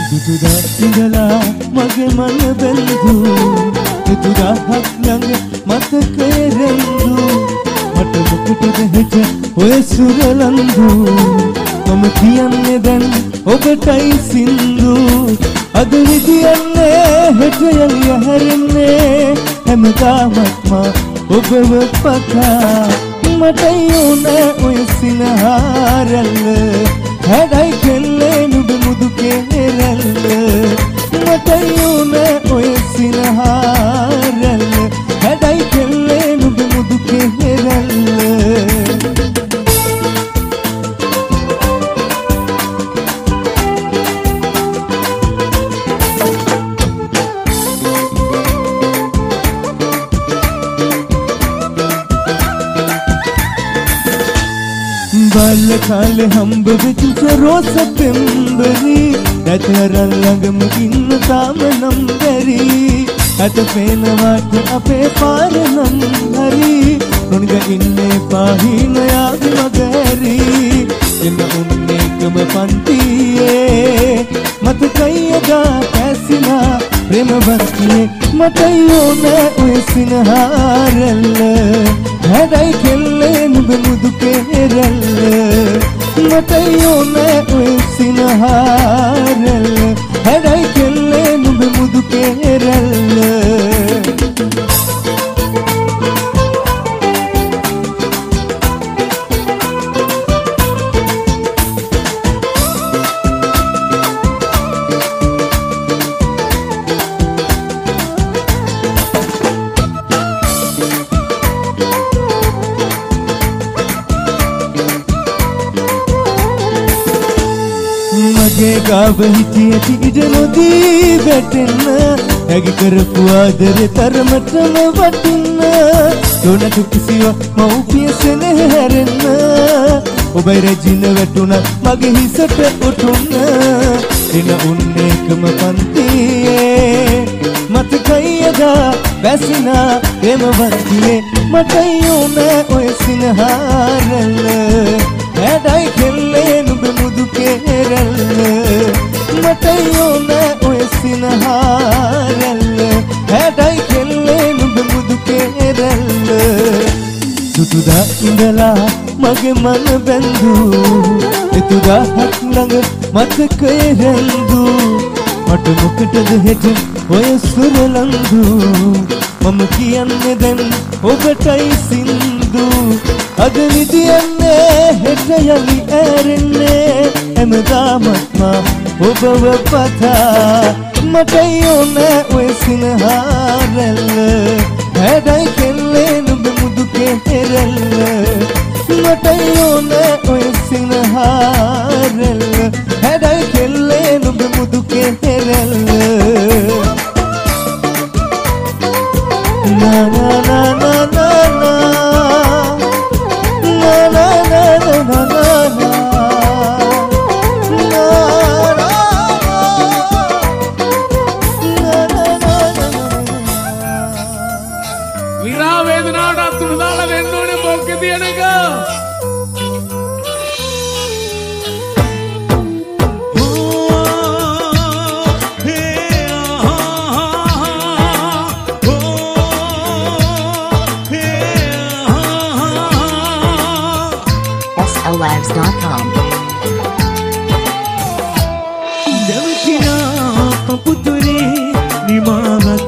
තුදා ඉඳලා මගේ මන බැඳු තුදාහක් ළඟ මතකේ රැඳු මට මොකටද හෙට ඔය සුරලන්දු මම කියන්නේ දැන් ඔබටයි සින්දු අද විදියන්නේ හෙට යලිය හැරෙන්නේ හැමදාමත් මා ඔබව පතා මටයි ඕනේ ඔය සිනහාරල්ල හැඩයි කෙල්ලේ නුඹ මුදු කෙරල්ල මටයි ඕනේ ඔය සිනහාරල්ල හැඩයි කෙල්ලේ නුඹ මුදු කෙරල්ල बाल काले हम्ब बिच रोज सप्टेंबरी दतरल लगम इन ताम नंबरी अत पेन वाट अपे पार नंबरी उनग इन्ने पाही नया मगरी इन उन्ने कम पंतिए मत कईगा पैसिना प्रेम बंतिए मटयो ने उसिनहारल हैडई खेले नुब मुदु केरल मटयो ने उसिनहारल हैडई खेले नुब मुदु केरल गाव हिची इडनोदी बैठन हैगी करपु आदरे तरमटम वटन दोनक किसिवा मौपियसन हैरन ඔබයි රජින වැටුණ මගේ හිසට උටුන දින උන්නේකම පන්තියේ මතකයි එදා බැසිනා ප්‍රේමවන්තියේ මටයි ඕනේ ඔය සිනහාරල්ල හැඩයි කෙල්ලේ නුඹ මුදු කෙරල්ල මටයි ඕනේ ඔය සිනහාරල්ල හැඩයි කෙල්ලේ නුඹ මුදු කෙරල්ල තුතුදා ඉඳලා මගේ මන බැඳු එතුදාහක් ළඟ මතකයේ රැඳු මට මොකටද හෙට ඔය සුරලන්දු මම කියන්නේ දැන් ඔබටයි සින්දු අද විදියන්නේ හෙට යලි ඇරෙන්නේ හැමදාමත් මා ඔබව පතා මටයි ඕනේ ඔය සිනහාරල්ල හැඩයි කෙල්ලේ නුඹ මුදු කෙරල්ල මටයි ඕනේ ඔය සිනහාරල්ල හැඩයි කෙල්ලේ නුඹ මුදු කෙරල්ල නා නා නා නා නා නා නා නා විරා වේදනාවට අතුරු දාලා දෙන්න ඕනේ බොක්කේ තියෙන එක. SLabs.com දවතිනා පපුතුරේ නිමාවත්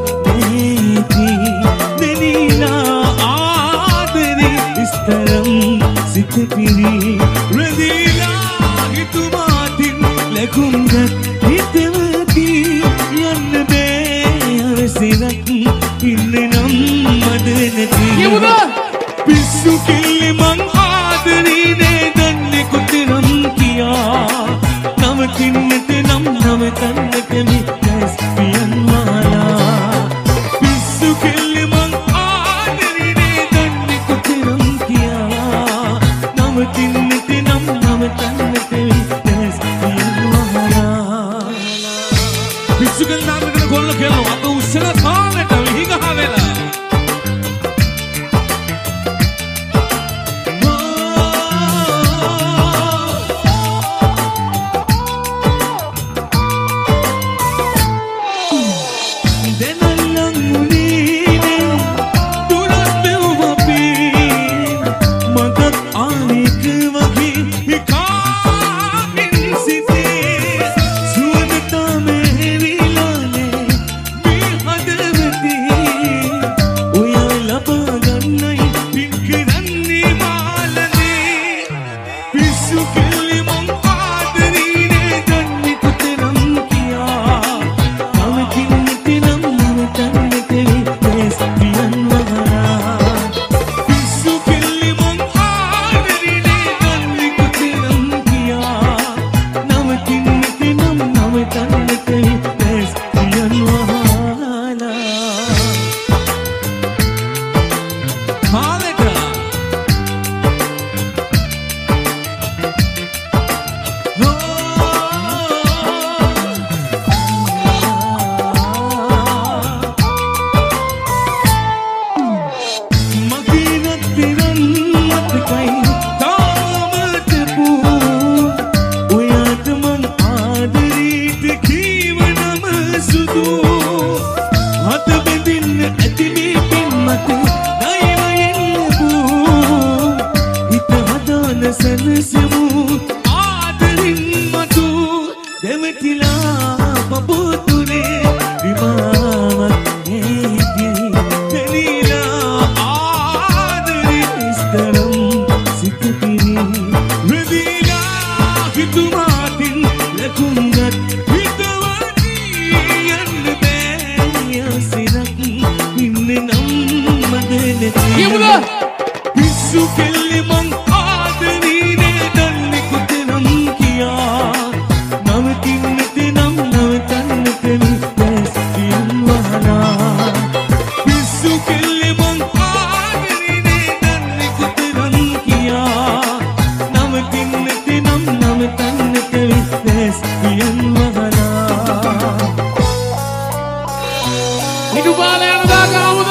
සිතපිරි රැඳීලා හිතුමාතින් ලැබුම්ගත් හිතවති යන්න බෑ අවසිරක් ඉන්න නම් මද නැති පිස්සු කිල්ලි මං ආදරී නේ දන්නේ කොතරම් කියා නවතින්නට නම් නවතන්නට මිත්‍යස් පියන් මාලා පිස්සු කිල්ලි මං ආදරී නේ දන්නේ කොතරම් කියා නවතින්නට නම් නවතන්නට මිත්‍යස් පියන් මාලා පිස්සු කිල්ලි නාමකට ගොල්ල කියනවා අත උස්සන තාලට විහිගහ වෙලා සතු හත බෙදින්න ඇති මේ පින්මත දෛවයෙන් ලැබූ හිත හදාන සැනසෙමු ආදරින් මතු දෙවටිලා බබුතුනේ විමාවක් හේදී දෙලිලා ආදරින් ඉස්තරම් සිතපිරි රදිලා හිතුමාටින් ලකුණත් හිතවදී යන්න බෑ යසිරක් ඉන්නේ නම් මදනේ කියමුද පිස්සු කෙල්ලි මං ආදරීනේ දන්නේ කුතනම් කියා නවතින්නට නම් නවතන්නට බැස් කියන් වහනා පිස්සු කෙල්ලි මං ආදරීනේ දන්නේ කුතනම් කියා නවතින්නට නම් නවතන්නට බැස් කියන් වහනා හිටු පාල යනදා කවුද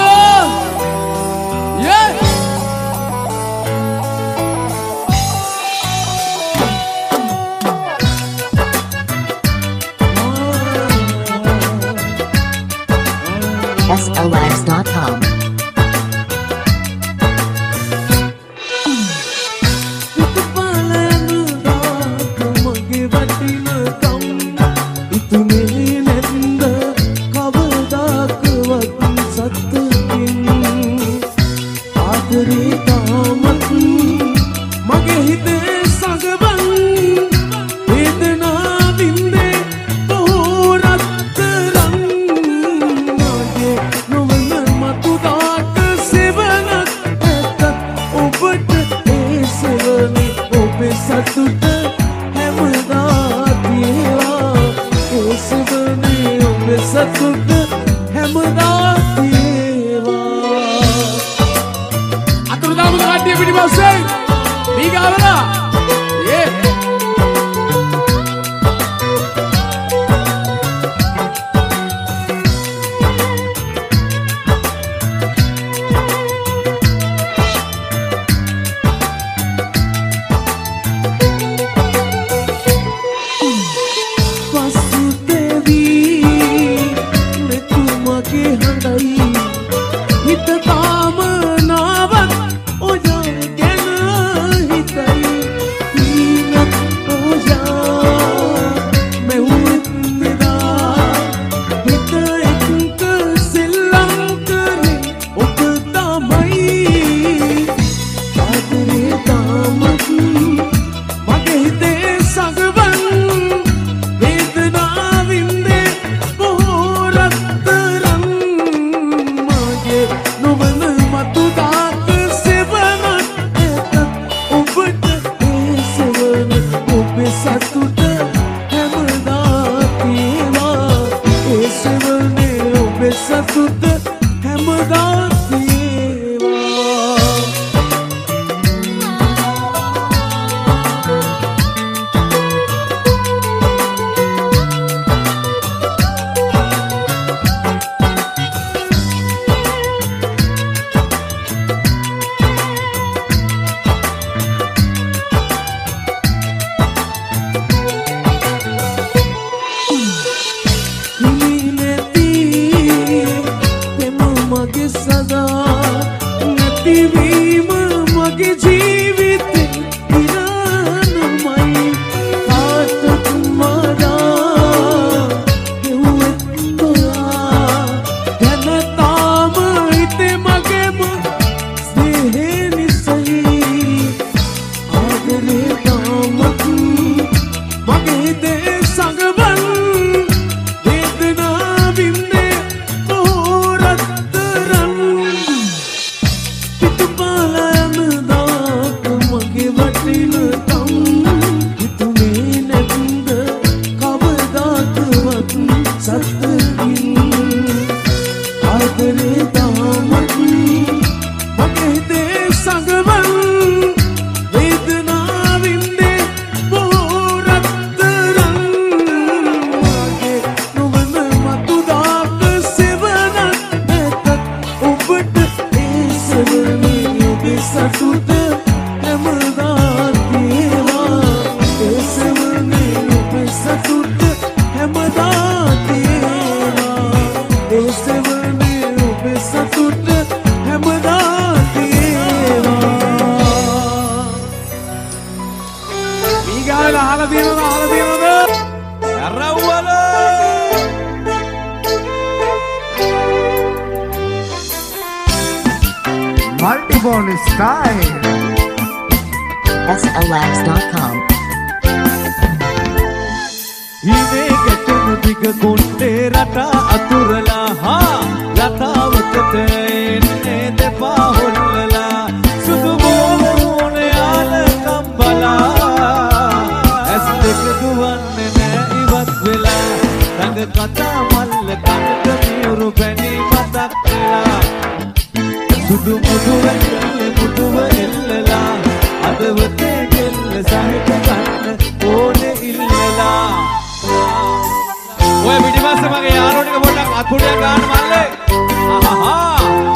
SLives.com. සතුට හැමදා තියවා ඒ සුබනේ ඔබ සතුට හැමදා තියවා අතුරුදාම කට්ටිය පිටිපස්සේ දීගාවලා සතුට හැමදා තියවා ඒ සෙවනේ ඔබේ සතුට හැමදා තියේවා. ඊගාල අහලා තියෙනවද අරවල multiple style SLabs.com. හිමේ ගැටෙන දිග කොණ්ඩේ රටා අතුරලා හා ලතාවකට එන්නේ දෙපා හොල්ලලා සුදු බෝල යාල කම්බලා ඇස් දෙක දුවන්නේ නෑ ඉවත් වෙලා රඟ කතා මල්ල කනට මියුරු පැණි මතක් වෙලා සුදු මුදුව එල්ලලා අදවතේ කෙල්ල සහිත ගන්න ඕනේ ඉල්ලලා. ඔය පිටිපස්සේ මගේ යාළුවෝ ටික පොඩ්ඩක් අත්පුඩියක් ගන්න මල්ලේ. ආහා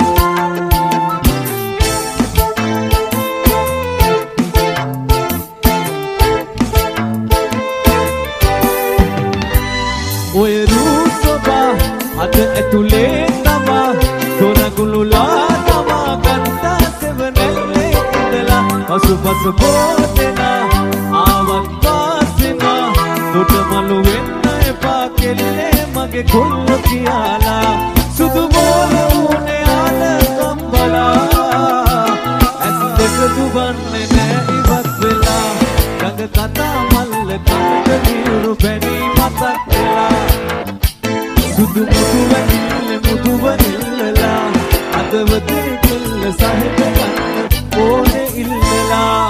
ඔය රූසබා අද ඇතුලේ තමා තොරගුළුලා තමා ගත්තා සෙවනෙල්ලේ ඉඳලා පසුපස පොතෙනා ආවත් පාසෙනා තොටමලු වෙන්න එපා කෙල්ලේ මගේ කොල්ල කියලා සුදු බෝල උනේ ආල කම්බලා ඇස් දෙක දුවන්නේ නෑ ඉවත් වෙලා රඟ කතා මල්ල කනට මියුරු පැණි මතක් වෙලා සුදු මුදුව ඉල්ලලා අදවතේ කෙල්ල සහිත ගන්න ඕනේ ඉල්ලලා.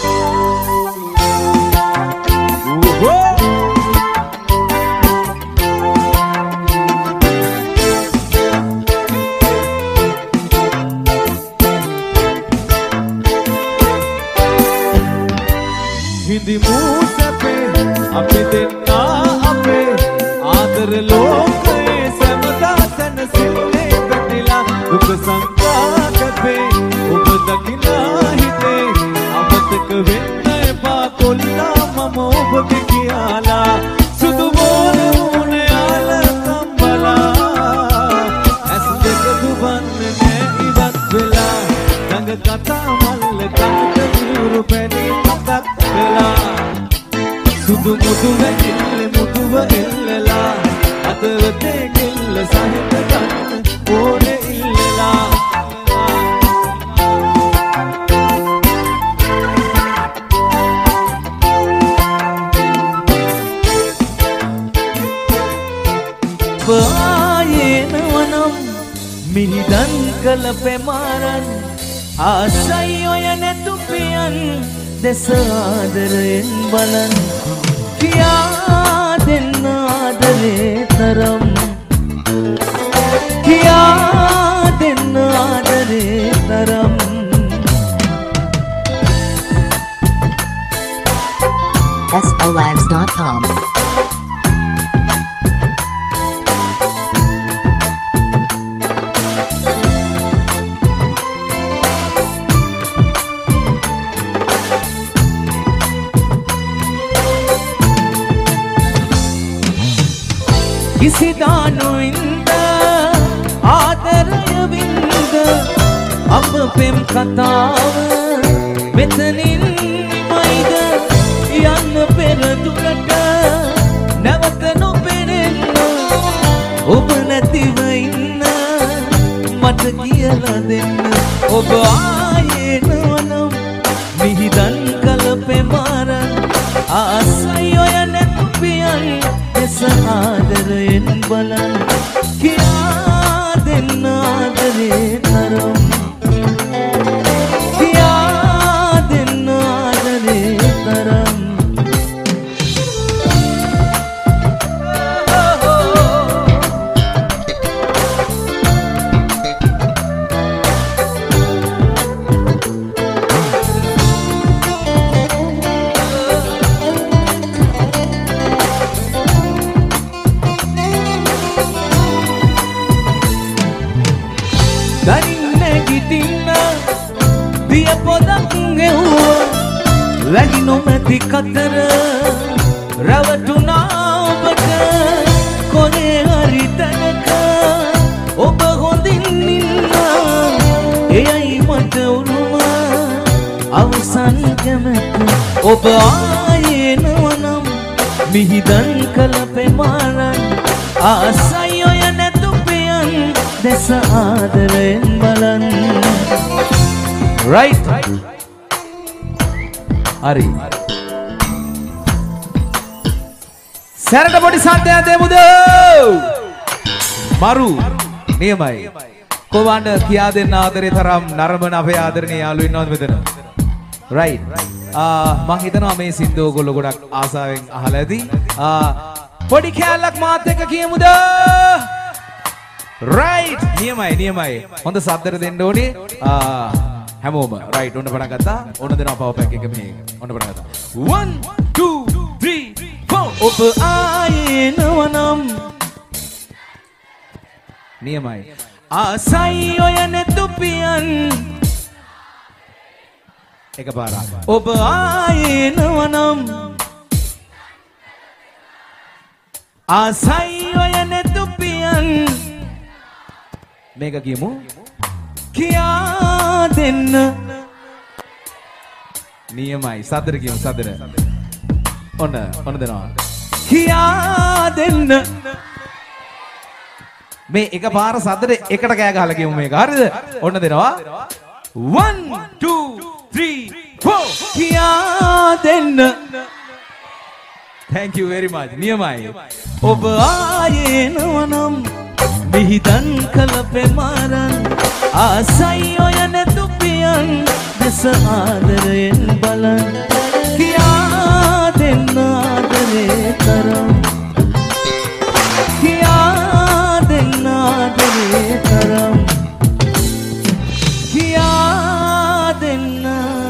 හිඳි මූසපේ අපි දෙන්නා අපේ ආදර ලෝකයේ සමදා සැනසෙන්නේ පැටිලා දුක සංපාදපේ ඔබ දකිනා හිතේ අමතක වෙන්න එපා කොල්ලා මම ඔබගේ කියලා සුදු බෝල උනේ ආල කම්බලා ඇස් දෙක දුවන්නේ නෑ ඉවත් වෙලා රඟ කතා මල්ල කනට මියුරු පැණි මතක් වෙලා සුදු මුදුව එල්ලලා අදවතේ කෙල්ල සහිත ගන්න ඕනේ ඉල්ලලා. ආයේනවනම් මිහිදන් කළ පෙමාරන් ආසයි ඔය නැතු පියන් දෙස ආදරයෙන් බලන් කියා දෙන්න ආදරේ තරම් කියා දෙන්න ආදරේ තරම් SLabs.com. කිසිදානු ඉන්ද ආදරය වින්ද අප පෙම් කතාව මෙතනින් මයිද යන්න පෙර දුරට නැවත නොපෙනෙන්න ඔබ නැතිව ඉන්න මට කියලා දෙන්න ඔබ ආයේ නොනම් මිහිදන් කළ පෙමාරන් ආසයි ඔය නැතු පියන් දෙස ආදරයෙන් බලන් කියා දෙන්න ආදරේ තරම් කියා දෙන්න ආදරේ තරම් වැලි නොමැති කතර රැවටුණා ඔබට කොනේ හරි තැනක කැමැත්ත ඔබ ආයේ නවනම් මිහිදන් කළ පෙමාරන් ආසයි ඔය නැතුපියන් දැස ආදරයෙන් බලන් right හරි සැරට පොඩි සද්දයක් දෙමුද මරු නියමයි කොවන්න කියා දෙන්න ආදරේ තරම් නරඹන අපේ ආදරණීය යාළුවෝ ඉන්නවද මෙතන right මම හිතනවා මේ සින්දුව ඔයගොල්ලෝ ගොඩක් ආසාවෙන් අහලා ඇති පොඩි කැලක් මාත් එක්ක කියමුද right නියමයි හොඳ සද්දට දෙන්න ඕනේ හැමෝම right ඔන්න පටන් ගත්තා ඔන්න දෙනවා පවර් පැක් එක මෙහෙ ඔන්න පටන් ගත්තා 1 2 3 4 ඔබ ආයේ නවනම් නියමයි ආසයි ඔය නැතුපියන් එකපාරක් ඔබ ආයේ නවනම් ආසයි ඔය නැතුපියන් මේක කියමු කියා දෙන්න නියමයි සද්දට කියමු සද්දට ඔන්න දෙනවා කියා දෙන්න මේ එකපාර සද්දට එකට කෑ ගහලා කියමු මේක හරිද ඔන්න දෙනවා 1 2 3 4 කියා දෙන්න thank you very much නියමයි ඔබ ආයේ නවනම් මිහිදන් කළ පෙමාරන් ආසයි ඔය නැතුපියන් දැස ආදරයෙන් බලන් කියා දෙන්න ආදරේ තරම් කියා දෙන්න ආදරේ තරම් කියා දෙන්න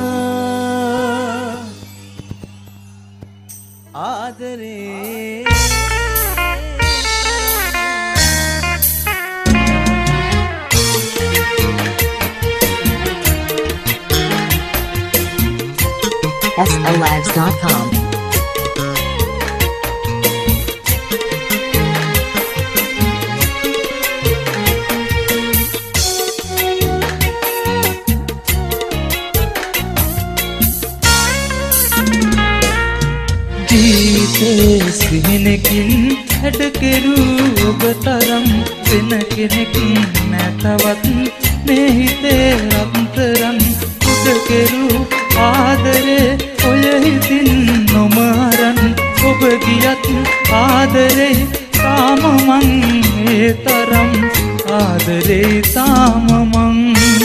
ආදරේ SLives.com. ජීවිතේ සිහිනකින් හැඩකෙරු ඔබ තරම් වෙන කෙනෙක් නැතවත් මේ හිතේ රත්තරන් උදකෙරු ආදරේ ඔය හිතින් නොමරන් ඔබ ගියත් ආදරේ තාම මං ඒ තරම් ආදරේ තාම මං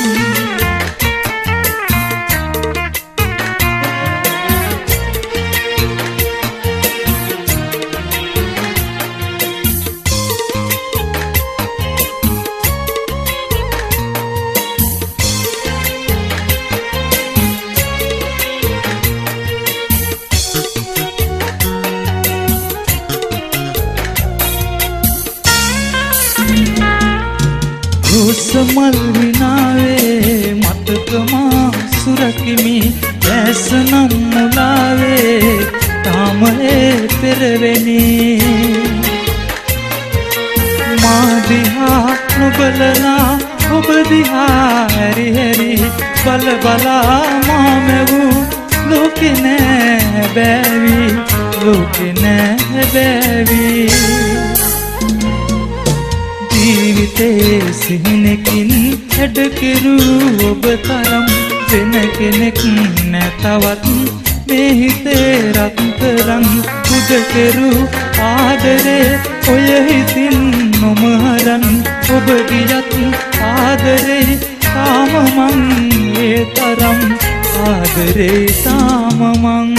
සමල් විනාවේ මතකමා සුරකිමි දැසනම් මුලාවේ තාම ඒ පෙරවෙනි මා දිහා නොබලලා ඔබ දිහා හැරි හැරි බල බලා මා මෙවූ ලෝකෙ නෑ බෑවි ලෝකෙ නෑ බෑවි ජීවිතේ සිහිනකින් හැඩකෙරු ඔබ තරම් වෙන කෙනෙක් නැතවත් මේ හිතේ රත්තරන් උදකෙරු ආදරේ ඔය හිතින් නොමරන් ඔබ ගියත් ආදරේ තාම මං ඒ තරම් ආදරේ තාම මං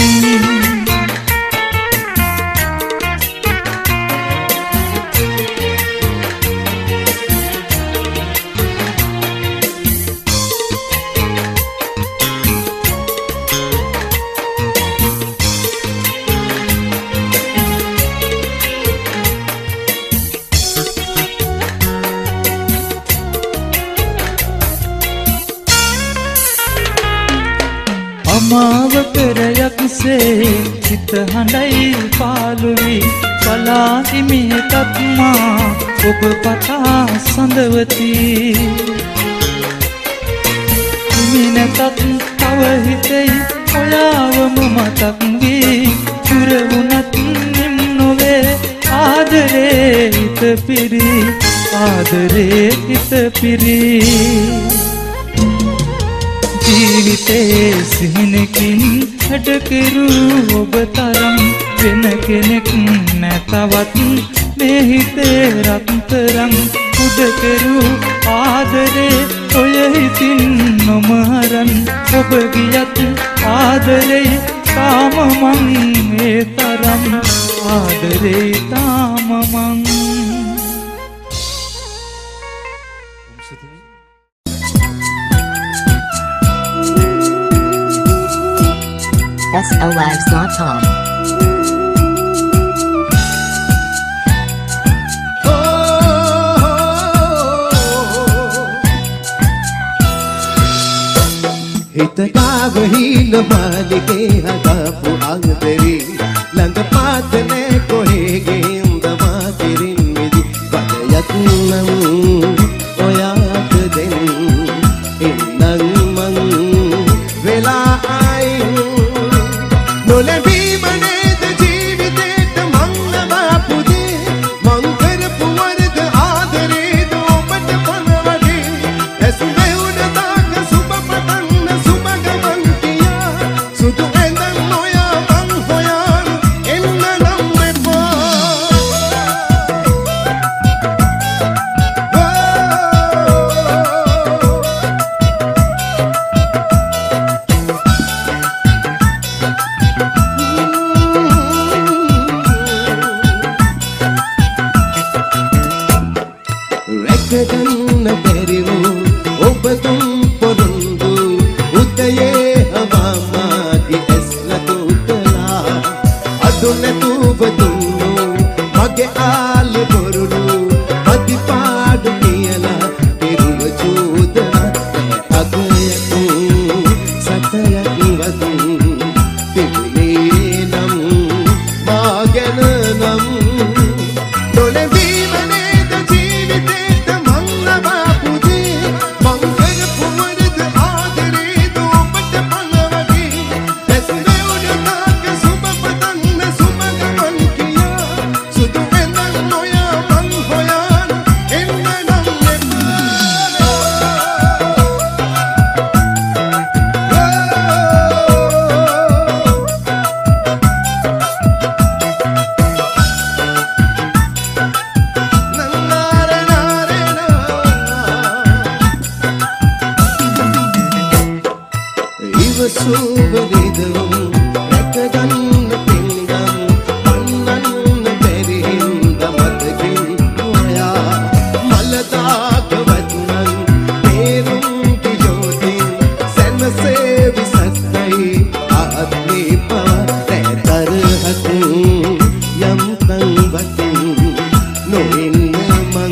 මාව පෙරයක්සේ හිත හඬයි පාළුවි බලා හිමියටත් මා ඔබ පතා සඳවති හිමි නැතත් තව හිතෙයි ඔයාවම මතක් වී දුර වුණත් නිම් නොවේ ආදරේ හිත පිරි ආදරේ හිත පිරි ජීවිතේ සිහිනකින් හැඩකිරු ඔබ තරම් වෙන කෙනෙක් නැතවත් මේ හිතේ රත්තරන් උදකරු ආදරේ ඔය හිතින් නොමහරන් ඔබ ගියත් ආදරේ තාම මං මේ තරම් ආදරේ තාම මං SLAgs.com. හිතකාව හිල මාලිගේ හදපු අන්තරි ළඟ පාතනේ කොහෙගෙන්ද මාතිරින් මිදි පදයක් නම් ඔයාට දෙන්න එන්නම් මං වෙලා අයින් නොලැබීම නේද ජීවිතේට මං ලබපු දේ මං කරපු වරද ආදරේද ඔබට පනවගේ ඇස් මෙවුන තාක සුබ පතන්න සුබ ගමන් කියා සුදු ඇඳන් නොයා මං හොයන් එන්න නම් එපා රැකගන්න බැරි වූ ඔබ තුන් පොරොන්දු උදයේ හවාමාගේ ඇස්ලතුටලා අඩු නැතුව දුන්නු මගේ ආලෙ බොරුණු අදිපාඩු කියලා පෙරුව චෝදනා අගයක් සතයක් වතුන් තිබුණේ නම් මාගෙන නම් නොලැබීම නේද ජීවිතේට මං ලබපු දේ මං කරපු වරද ආදරේද ඔබට පනවගේ ඇස් මෙවුන තාක සුබ පතන්න සුබ ගමන් කියා සුදු ඇඳන් නොයා මං හොයන් එන්න නම් ඉවසුවරිදවුම් රැකගන්න පින්දම් පන්නන්න බැරිහින්ද මතකින් ඔයා මලදාකවත්නන් පේරුම් කියෝතින් සැනසේ විසත්තයි ආත්මේ පවා රැතරහක් යම් තංවතින් නොඉන්න මං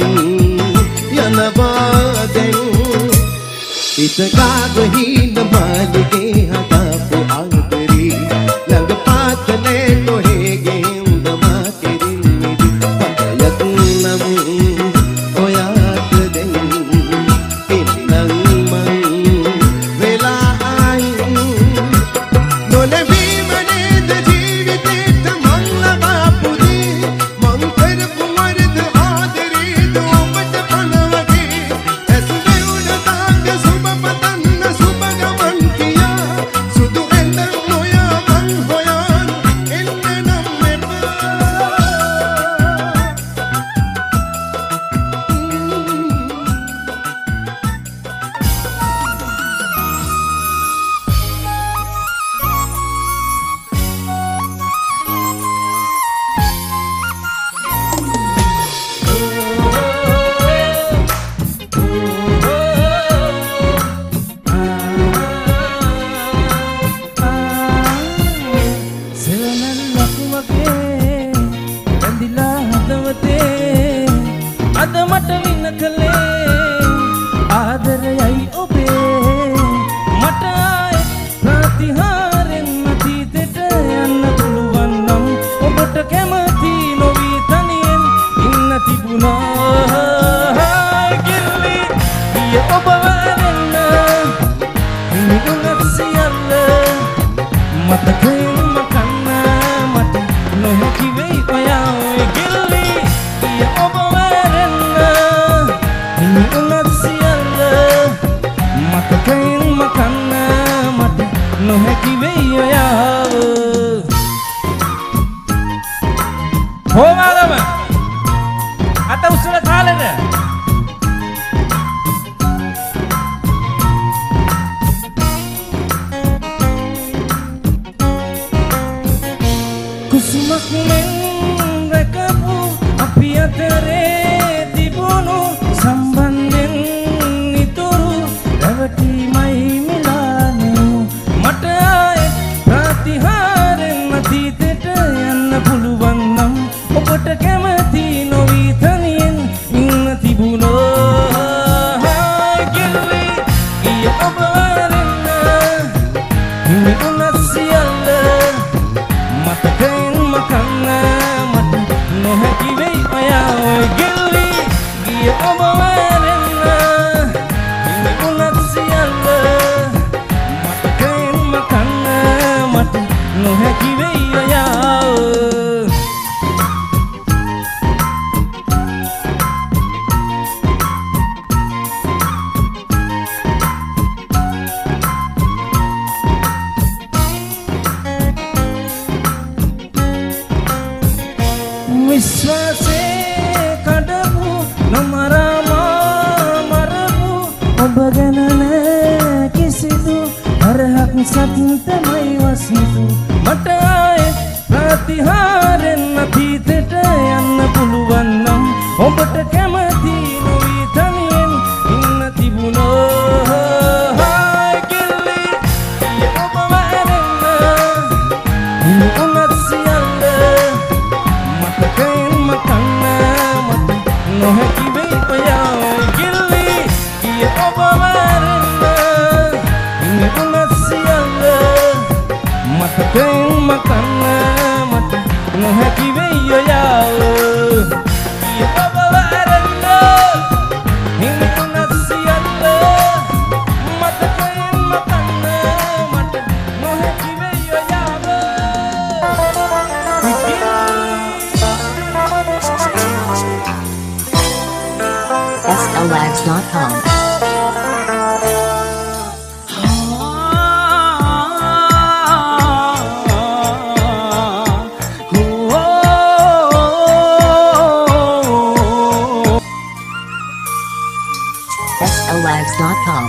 යනවා දැන් හිතකාව හින මාලිගේ හදපු අන්තරි ළඟ පාතනේ කොහෙගෙන්ද මාතිරින් මිදි පදයක් නම් ඔයාට දෙන්න එන්නම් මං වෙලා අයින් නොලැබීම නේද ජීවිතේට මං ලබපු දේ මං කරපු වරද ආදරේද ඔබට පනවගේ ඇස් මෙවුන තාක සුබ පතන්න සුබ ගමන් කියා සුදු ඇඳන් නොයා මං හොයන් එන්න නම් එපා සෙවනල්ලක් වගේ ඇඳිලා හදවතේ අද මට වින්න කළේ ආදරයයි ඔබේ මට ආයේ ප්‍රතිහාරෙන් අතීතෙට යන්න පුළුවන් නම් ඔබට කැමති නොවී තනියෙන් ඉන්න තිබුණා කිල්ලි ගිය ඔබ වැරෙන්න හිමිදුනත් සියල්ල තාලෙට කුසුමක් මෙන් රැකපු අපි අතරේ තිබුණු සම්බන්ධෙන් ඉතුරු රැවටීමයි මිලානු මට ආයේ ප්‍රතිහාරෙන් අතීතෙට යන්න පුළුවන් නම් ඔබට කැමති නොවී තනියෙන් ඉන්න තිබුණා ගිල්ලි ගිය ඔබ වරන්න හිමි උනත් සියල්ල මතකයෙන් මකන්න මට නොහැකි වෙයි ඔයාව ගිල්ලි ගිය ඔබ වරන්න හිමි උනත් සියල්ල මතකයෙන් මකන්න මට නොහැකි වෙයි ඔයාව විශ්වාසේ කඩපු නොමරමා මරපු ඔබ ගැන නෑ කිසිදු හරහක් සතුටමයි වසිතු මට ආයේ ප්‍රතිහාරෙන් අතීතෙට යන්න පුළුවන් නම් ඔබට කැමති නොවී තනියෙන් ඉන්න තිබුණා ගිල්ලි ගිය ඔබ වරන්න හිමි උනත් සියල්ල මතකයෙන් මකන්න මට නොහැකි වෙයි ඔයාව ගිල්ලි ගිය ඔබ වරන්න හිමි උනත් සියල්ල මතකයෙන් මකන්න මට නොහැකි වෙයි ඔයාව ගිය ඔබ වරන්න හිමි උනත් සියල්ල මතකයෙන් මකන්න මට නොහැකි වෙයි ඔයාව SLWaves.com. SLWaves.com.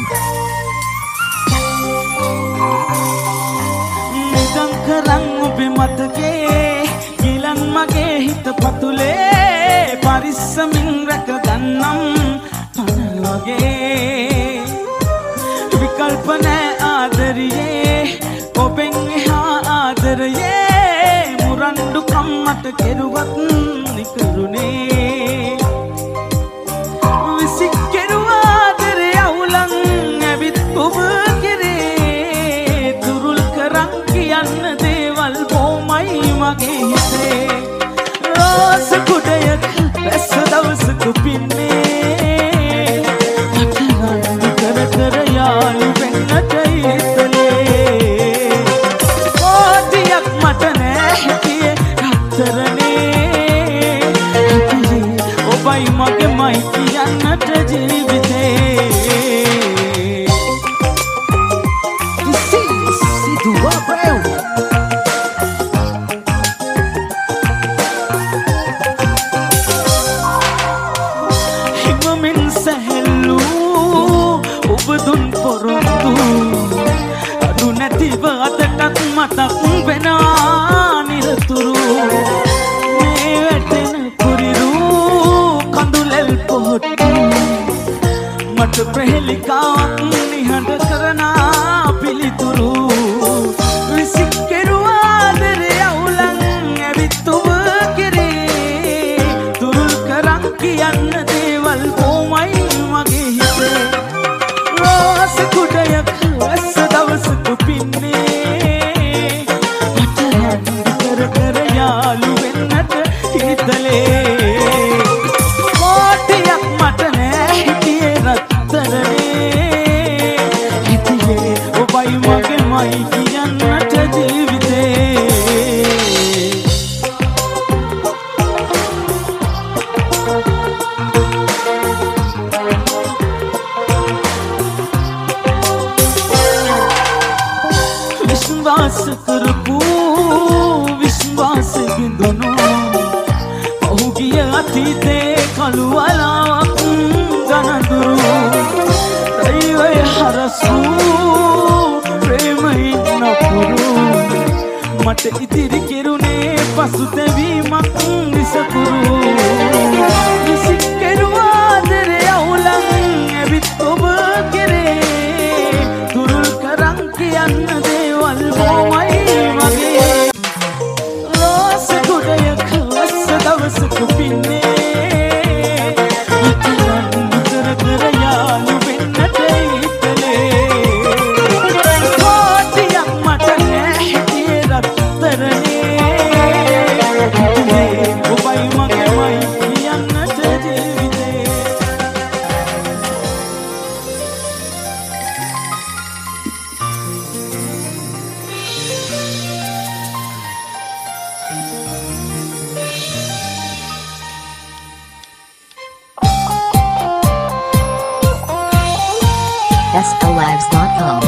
නිදන් කරන් ඔබේ මතකේ ගිලන් මගේ හිත පතුලේ පරිස්සමින් රැක ගන්නම් පනල් වගේ විකල්ප නෑ ආදරියේ ඔබෙන් එහා ආදරයේ මුරණ්ඩු කම්මට කෙරුවත් නිකරුණේ විසිකෙරුවා ආදරේ අවුලන් ඇවිත් ඔබ කෙරේ තුරුල් කරන් කියන්න දේවල් බොමයි මගේ හිතේ රෝස කුඩයක බැස්ස දවසක පින්නේ මට රණ්ඩු කර කර යාළු වෙන්නට හිතලේ කෝටියක් මට නෑ හිතියේ රත්තරනේ හිතේ ඔබයි මගේමයි කියන්නට ජීවිතේ Sido Abreu හිමමින් සැහැල්ලු ඔබ දුන් පොරොන්දු අඩු නැතිව අදටත් මතක් වෙනා නිරතුරු මේ වැටෙන කුරිරු කඳුලෙල් පොහොට්ටු මට ප්‍රහෙලිකාවක් නිහඬ කරනා පිළිතුරු විසිකෙරුවා ආදරේ අවුලන් ඇවිත් ඔබ කෙරේ තුරුල් කරන් කියන්න දේවල් කොමයි මගේ හිතේ රෝස කුඩයක් වැස්ස දවසක පින්නේ මට රණ්ඩු කර කර යාළු වෙන්නට හිතලේ කෝටියක් මට නෑ හිතියේ රත්තරනේ හිතියේ ඔබයි මගේමයි කියන්නට ජීවිතේ විශ්වාස කරපු විශ්වාස බිඳුණු පහුගිය අතීතේ කළු වලාව මට ඉතිරි කෙරුණේ පසුතැවීමක් විසකුරු විසි කෙරුවාදරය අවුලන් ඇවිත් ඔබ කෙරේ තුරුල් කරන් කියන්න දේවල් බොමයි වගේ ලෝස කුඩයක ලස්ස දවසක පින්නේ විතර කර යාලු වෙන්නට ඉතලේ කෝටියක් මට නැහැ රත්තරනේ ඔබයි මගේමයි කියන්නට ජීවිතේ SLives.com.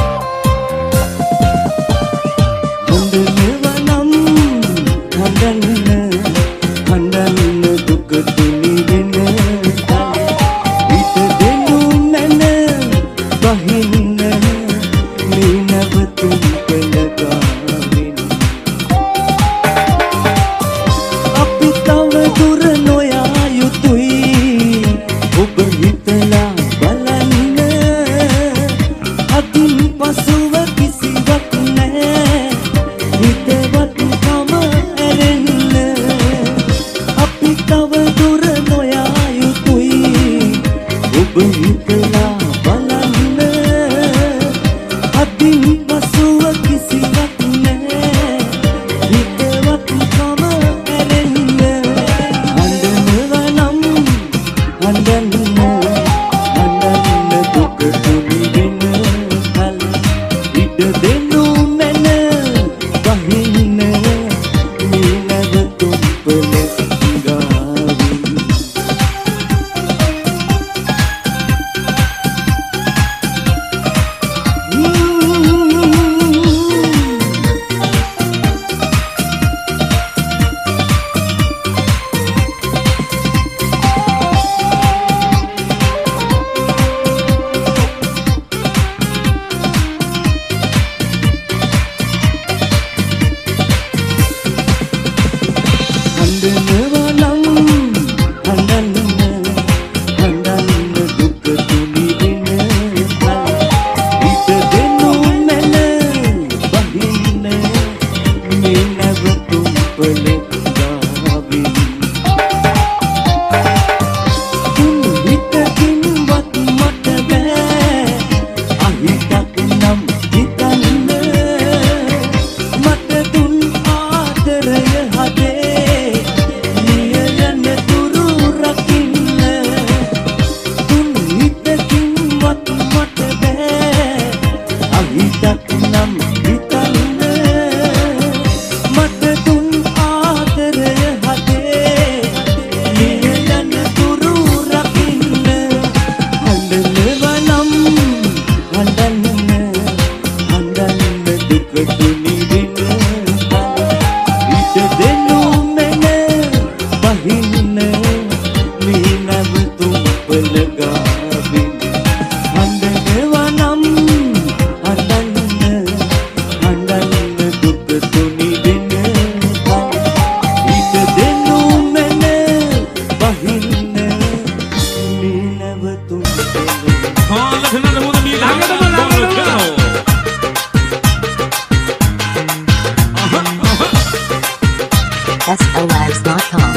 SLives.com.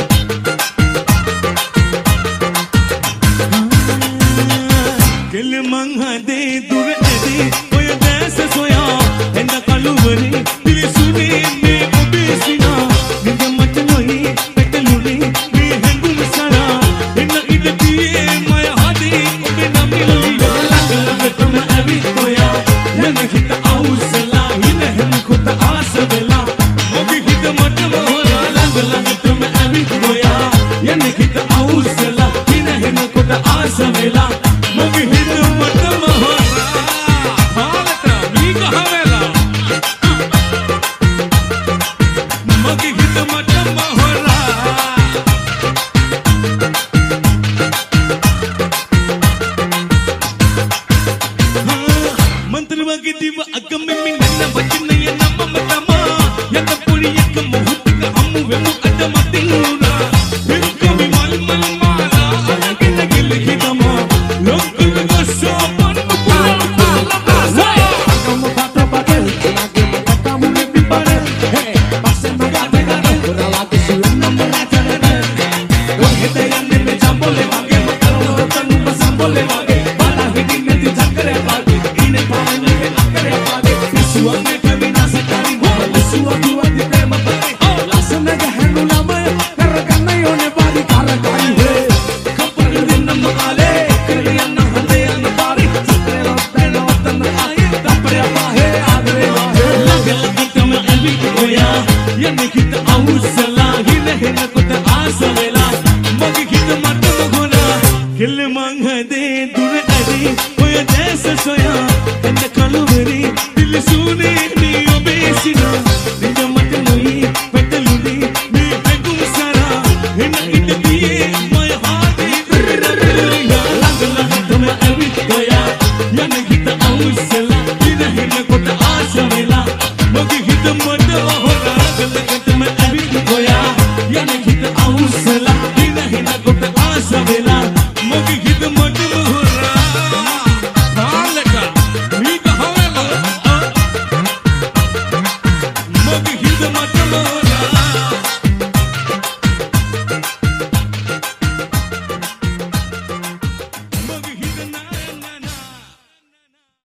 හිල් මං හදේ දුර ඇදී ඔය දැස සොයා එන්න කලුවරි දිලිසුනේ නේ ඔබේ සිනා නික මට